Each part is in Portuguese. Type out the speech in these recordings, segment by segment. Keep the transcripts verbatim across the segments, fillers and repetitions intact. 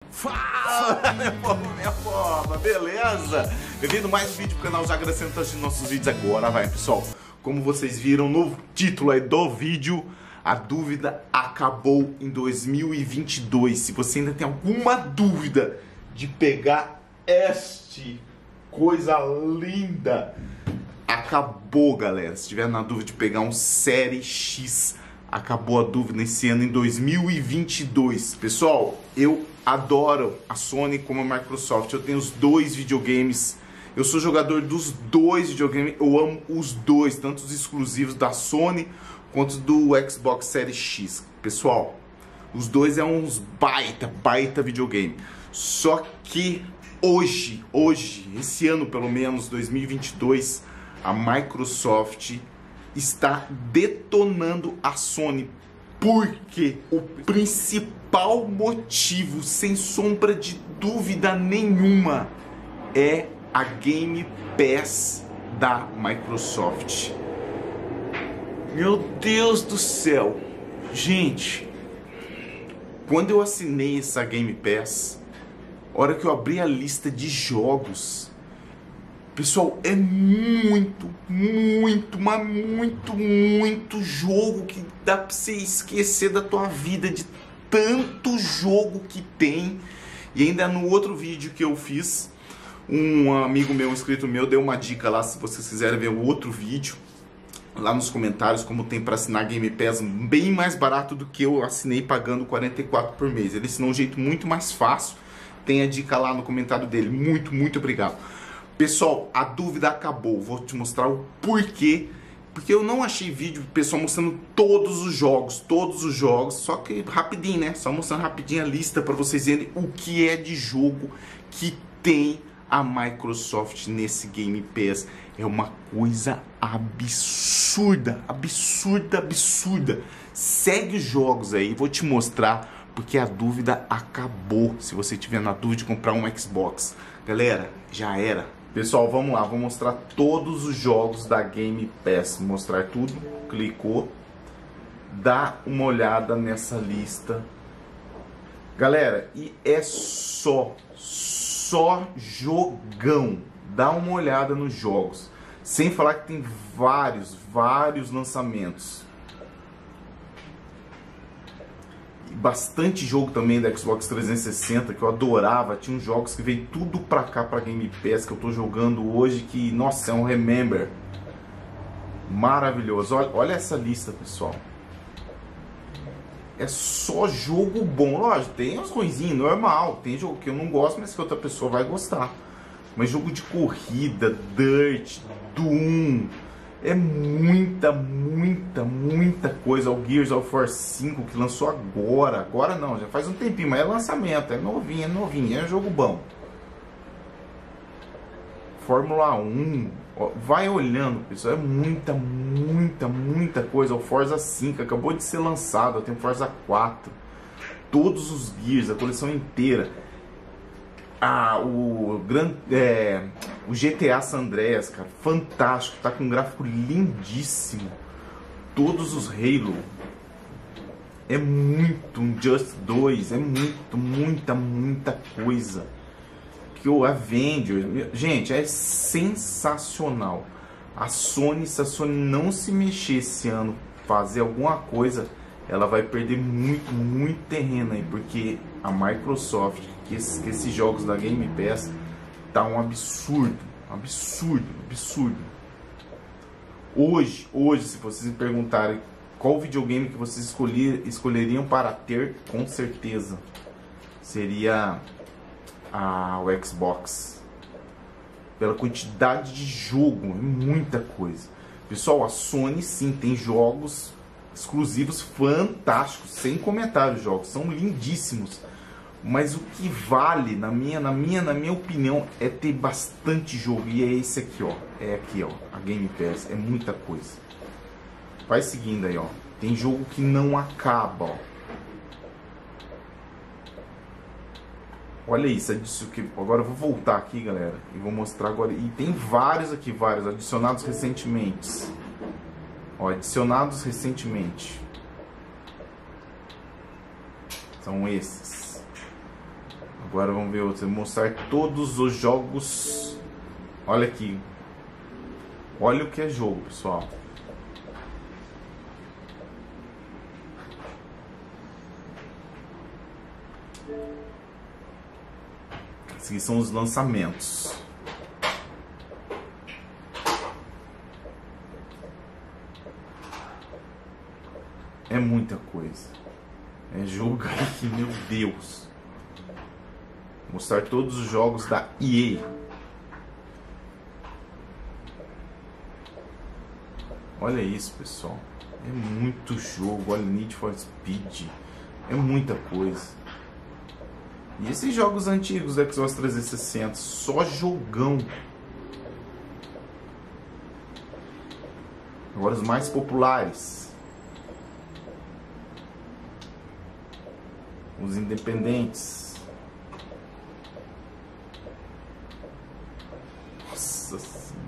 Fala, minha povo, minha povo, beleza? Bem-vindo a mais um vídeo pro canal, já agradecendo tanto de nossos vídeos. Agora vai, pessoal, como vocês viram no título aí do vídeo, a dúvida acabou em dois mil e vinte e dois. Se você ainda tem alguma dúvida de pegar este coisa linda, acabou, galera. Se tiver na dúvida de pegar um Série X, acabou a dúvida esse ano em dois mil e vinte e dois. Pessoal, eu adoro a Sony como a Microsoft. Eu tenho os dois videogames. Eu sou jogador dos dois videogames. Eu amo os dois, tanto os exclusivos da Sony quanto do Xbox Series X. Pessoal, os dois é uns baita, baita videogame. Só que hoje, hoje, esse ano pelo menos, dois mil e vinte e dois, a Microsoft está detonando a Sony, porque o principal motivo, sem sombra de dúvida nenhuma, é a Game Pass da Microsoft. Meu Deus do céu, gente, quando eu assinei essa Game Pass, a hora que eu abri a lista de jogos, pessoal, é muito, muito, mas muito, muito jogo que dá pra você esquecer da tua vida, de tanto jogo que tem. E ainda no outro vídeo que eu fiz, um amigo meu, um inscrito meu, deu uma dica lá, se vocês quiserem ver o outro vídeo, lá nos comentários, como tem para assinar Game Pass bem mais barato do que eu assinei pagando quarenta e quatro por mês. Ele ensinou um jeito muito mais fácil, tem a dica lá no comentário dele. Muito, muito obrigado. Pessoal, a dúvida acabou. Vou te mostrar o porquê. Porque eu não achei vídeo pessoal mostrando todos os jogos, todos os jogos, só que rapidinho, né? Só mostrando rapidinho a lista para vocês verem o que é de jogo que tem a Microsoft nesse Game Pass. É uma coisa absurda, absurda, absurda. Segue os jogos aí, vou te mostrar, porque a dúvida acabou. Se você tiver na dúvida de comprar um Xbox, galera, já era. Pessoal, vamos lá, vou mostrar todos os jogos da Game Pass. Mostrar tudo, clicou, dá uma olhada nessa lista. Galera, e é só, só jogão. Dá uma olhada nos jogos. Sem falar que tem vários, vários lançamentos. Bastante jogo também da Xbox trezentos e sessenta que eu adorava. Tinha uns jogos que veio tudo pra cá, pra Game Pass, que eu tô jogando hoje, que, nossa, é um Remember maravilhoso. Olha, olha essa lista, pessoal. É só jogo bom. Lógico, tem uns ruinzinhos, normal. Tem jogo que eu não gosto, mas que outra pessoa vai gostar. Mas jogo de corrida, Dirt, Doom, é muita, muita, muita coisa. O Gears of War cinco que lançou agora. Agora não, já faz um tempinho, mas é lançamento, é novinho, é novinho, é jogo bom. Fórmula um, ó, vai olhando, pessoal, é muita, muita, muita coisa. O Forza cinco acabou de ser lançado, tem o Forza quatro, todos os Gears, a coleção inteira. Ah, o, Gran, é, o G T A San Andreas, cara, fantástico, tá com um gráfico lindíssimo. Todos os Halo, é muito, um Just dois, é muito, muita, muita coisa. Que o Avengers, gente, é sensacional. A Sony, se a Sony não se mexer esse ano, fazer alguma coisa, ela vai perder muito, muito terreno aí, porque a Microsoft, que esses, que esses jogos da Game Pass, tá um absurdo, absurdo, absurdo. Hoje, hoje, se vocês me perguntarem qual videogame que vocês escolher, escolheriam para ter, com certeza seria a, o Xbox. Pela quantidade de jogo, é muita coisa. Pessoal, a Sony sim tem jogos exclusivos fantásticos, sem comentários, jogos são lindíssimos, mas o que vale, na minha, na minha, na minha opinião, é ter bastante jogo, e é esse aqui, ó, é aqui, ó, a Game Pass, é muita coisa. Vai seguindo aí, ó, tem jogo que não acaba, ó. Olha isso, é disso que agora eu vou voltar aqui, galera, e vou mostrar agora, e tem vários aqui, vários adicionados recentemente. Ó, adicionados recentemente. São esses. Agora vamos ver outro. Mostrar todos os jogos. Olha aqui. Olha o que é jogo, pessoal. Esses aqui são os lançamentos. É muita coisa. É jogo aí, meu Deus. Mostrar todos os jogos da E A. Olha isso, pessoal. É muito jogo. Olha, Need for Speed. É muita coisa. E esses jogos antigos da Xbox trezentos e sessenta, só jogão. Agora os mais populares. Os independentes. Nossa Senhora.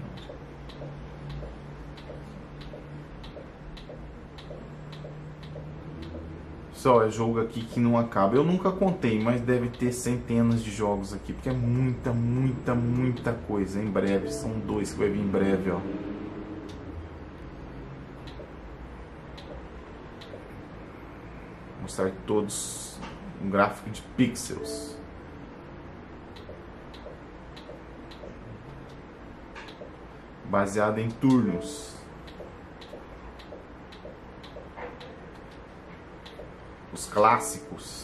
Só é jogo aqui que não acaba. Eu nunca contei, mas deve ter centenas de jogos aqui, porque é muita, muita, muita coisa. Em breve, são dois que vai vir em breve, ó. Mostrar todos um gráfico de pixels. Baseado em turnos. Os clássicos.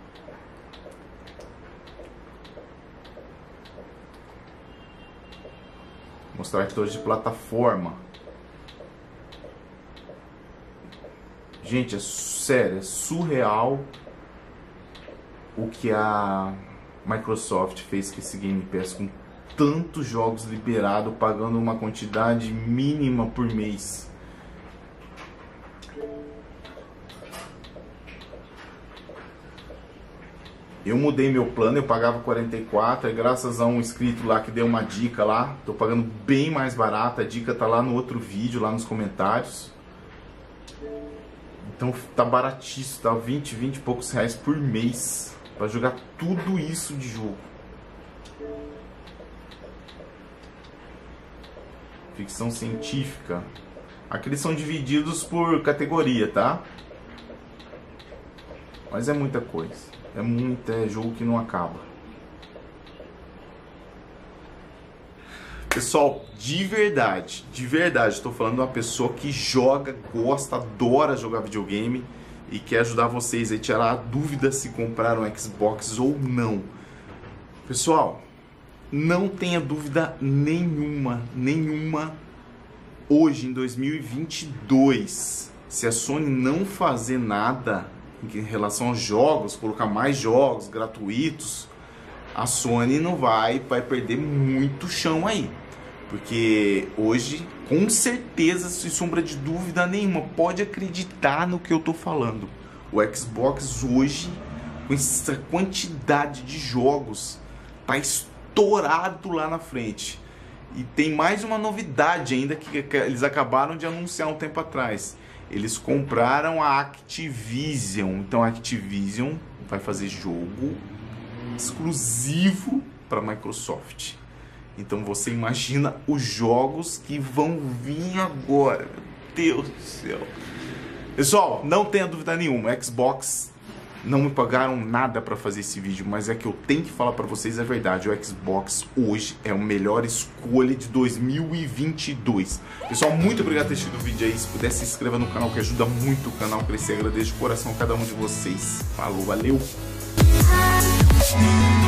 Mostrar todos de plataforma. Gente, é sério, é surreal o que a Microsoft fez com esse Game Pass, com tantos jogos liberados, pagando uma quantidade mínima por mês. Eu mudei meu plano, eu pagava quarenta e quatro, e graças a um inscrito lá que deu uma dica lá, tô pagando bem mais barato, a dica tá lá no outro vídeo, lá nos comentários. Então tá baratíssimo, tá vinte, vinte e poucos reais por mês, pra jogar tudo isso de jogo. Ficção científica. Aqui eles são divididos por categoria, tá? Mas é muita coisa. É muito, é jogo que não acaba. Pessoal, de verdade, de verdade, estou falando de uma pessoa que joga, gosta, adora jogar videogame e quer ajudar vocês a tirar a dúvida se comprar um Xbox ou não. Pessoal, não tenha dúvida nenhuma, nenhuma, hoje em dois mil e vinte e dois, se a Sony não fazer nada em relação aos jogos, colocar mais jogos gratuitos, a Sony não vai, vai perder muito chão aí. Porque hoje, com certeza, sem sombra de dúvida nenhuma, pode acreditar no que eu tô falando. O Xbox hoje, com essa quantidade de jogos, tá estourado lá na frente. E tem mais uma novidade ainda que, que eles acabaram de anunciar um tempo atrás. Eles compraram a Activision. Então a Activision vai fazer jogo exclusivo para a Microsoft. Então você imagina os jogos que vão vir agora. Meu Deus do céu. Pessoal, não tenha dúvida nenhuma, Xbox não me pagaram nada para fazer esse vídeo, mas é que eu tenho que falar para vocês a verdade. O Xbox hoje é a melhor escolha de dois mil e vinte e dois. Pessoal, muito obrigado por ter assistido o vídeo aí. Se puder, se inscreva no canal, que ajuda muito o canal a crescer. Agradeço de coração a cada um de vocês. Falou, valeu!